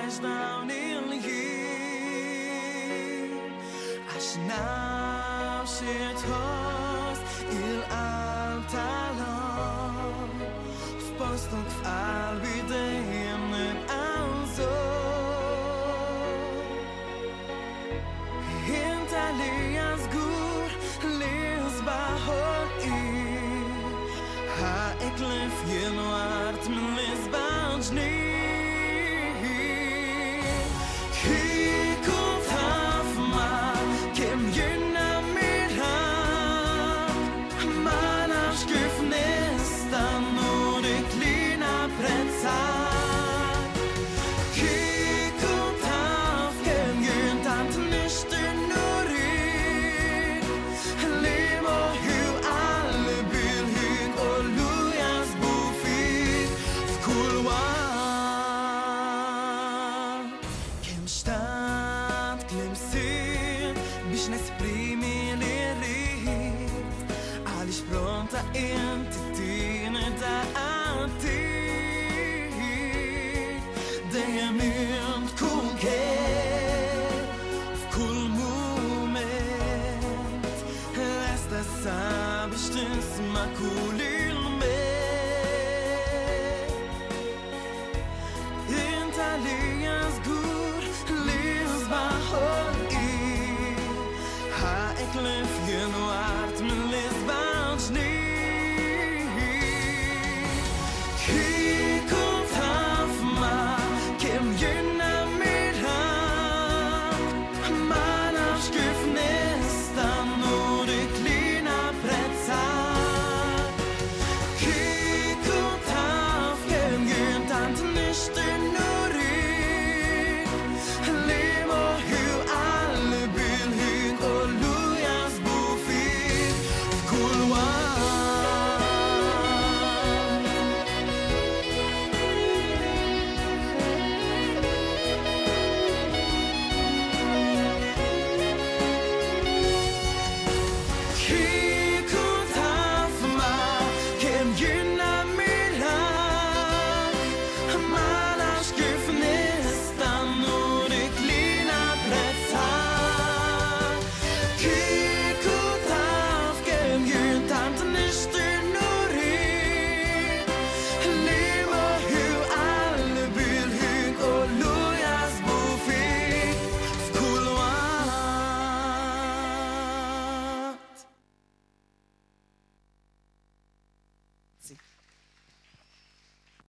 crash down in here عشنا وشيت هوس الألتالون في بوستك في قلبي دايم نبقى نزور انت ليا زجور لصباحك هاك لف ينوارت من لسبان جنين انت تينا دعاتي دايما تكون كيف في كل مومنت هسه صعبش تسمع كل الميت انت ليا زجور لصباحك هاك لف